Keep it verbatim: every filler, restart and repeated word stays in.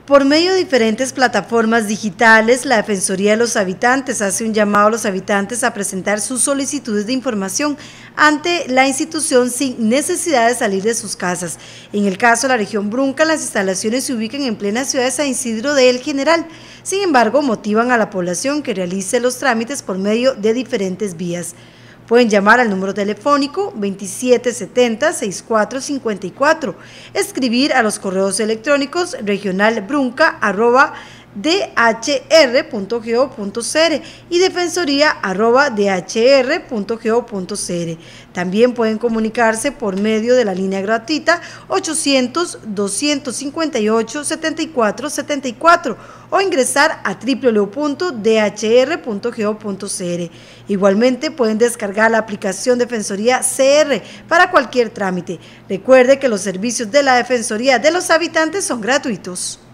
Por medio de diferentes plataformas digitales, la Defensoría de los Habitantes hace un llamado a los habitantes a presentar sus solicitudes de información ante la institución sin necesidad de salir de sus casas. En el caso de la región Brunca, las instalaciones se ubican en plena ciudad de San Isidro de El General. Sin embargo, motivan a la población que realice los trámites por medio de diferentes vías. Pueden llamar al número telefónico veintisiete setenta, sesenta y cuatro cincuenta y cuatro, escribir a los correos electrónicos regionalbrunca arroba d h r punto go punto c r y defensoría arroba d h r punto go punto c r. También pueden comunicarse por medio de la línea gratuita ochocientos, doscientos cincuenta y ocho, setenta y cuatro setenta y cuatro o ingresar a w w w punto d h r punto go punto c r. Igualmente pueden descargar la aplicación Defensoría C R para cualquier trámite. Recuerde que los servicios de la Defensoría de los Habitantes son gratuitos.